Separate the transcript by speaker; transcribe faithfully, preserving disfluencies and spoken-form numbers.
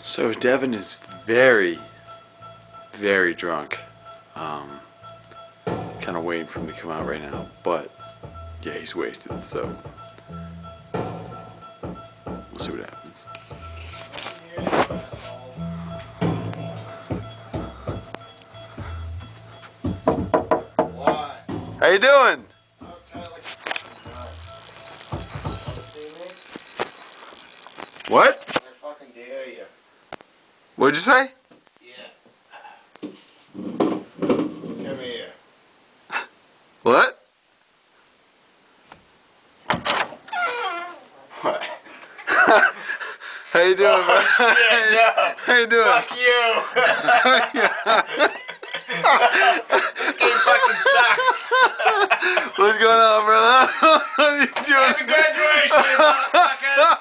Speaker 1: So Devin is very, very drunk. Um, kind of waiting for him to come out right now, but yeah, he's wasted, so we'll see what happens.
Speaker 2: What?
Speaker 1: How you doing? What?
Speaker 2: I fucking dare you.
Speaker 1: What'd you say?
Speaker 2: Yeah. Come here.
Speaker 1: What?
Speaker 2: What?
Speaker 1: How you doing,
Speaker 2: Oh,
Speaker 1: bro?
Speaker 2: shit, no.
Speaker 1: How you doing?
Speaker 2: Fuck you. This game fucking sucks.
Speaker 1: What's going on, brother? What are you doing?
Speaker 2: Happy graduation, motherfuckers.